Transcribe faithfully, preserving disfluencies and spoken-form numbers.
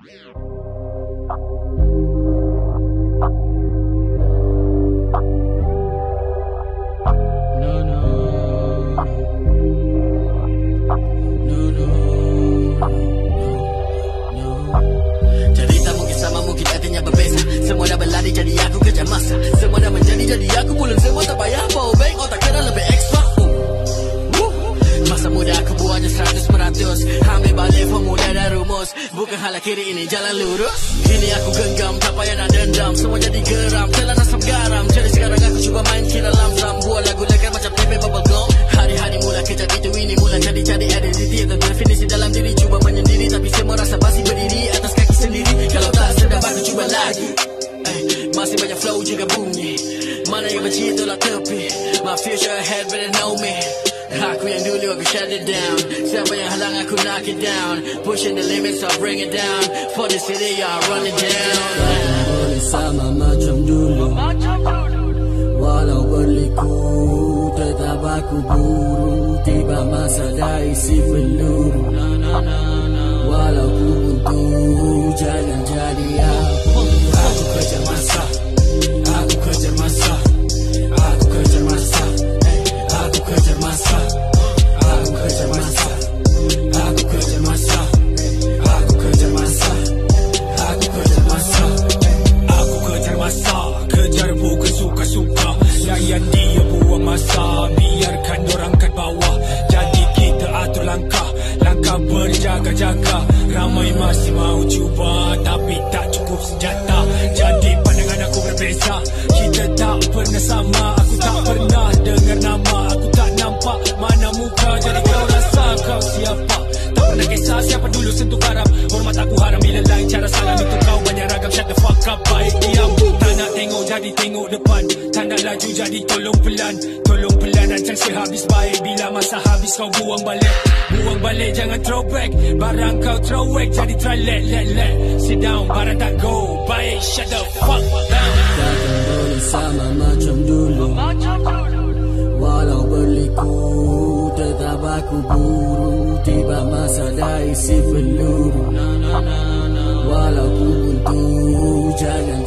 Cerita mungkin sama, mungkin artinya berbeza. Semua dah berlari jadi aku kejar masa. Semua dah menjadi jadi aku bulan. Semua tak payah bau baik, otak kena lebih ekstra. Masa muda aku buatnya seratus peratus. Ambil balik formula dan rumus. Bukan halah kiri, ini jalan lurus. Ini aku genggam, tak payah nak dendam. Semua jadi geram, telan asam garam. Jadi sekarang aku cuba main kira lam-lam. Buat lagu lekan macam T V bubblegum. Hari-hari mula kejap itu, ini mula jadi-jadi identity atau definisi dalam diri. Cuba menyendiri, tapi semua rasa basi berdiri atas kaki sendiri. Kalau tak sedap aku cuba lagi. eh, Masih banyak flow juga bunyi. Mana yang benci tolak tepi. My future ahead better know me. Aku yang dulu aku shut it down. Siapa yang halang aku knock it down. Pushing the limits I bring it down. For the city I run it down. Boleh sama macam dulu. Walau berliku tetap aku buru. Tiba masa dah isi peluru. Walau ku buntu jangan jadi aku. Aku kejar masa. Aku kejar masa. Aku kejar masa. Aku kejar masa. Aku kejar masa. Aku kejar masa. Aku kejar masa. Aku kejar masa. Aku kejar masa. Kejar bukan suka-suka. Layan dia buang masa. Biarkan orang kat bawah. Jadi kita atur langkah. Langkah berjaga-jaga. Ramai masih mau cuba, tapi tak cukup senjata. Jadi pandangan aku berbeza. Kita tak pernah sama. Aku tak pernah dengar nama. Aku tak nampak mana muka. Jadi kau rasa kau siapa? Tak pernah kisah siapa dulu sentuh garam. Hormat aku haram bila lain cara salam. Itu kau banyak ragam. Shut the fuck up, baik diam. Tak nak tengok jadi tengok depan. Tak nak laju jadi tolong pelan. Tolong pelan rancang sehabis baik. Bila masa habis kau buang balik. Buang balik jangan throwback. Barang kau throwback jadi try let let let. Sit down barang tak go baik. Shut the fuck down. Takkan boleh sama macam dulu. Walau berliku tetap aku buru. Tiba masa dah isi peluru. Walau ku buntu jangan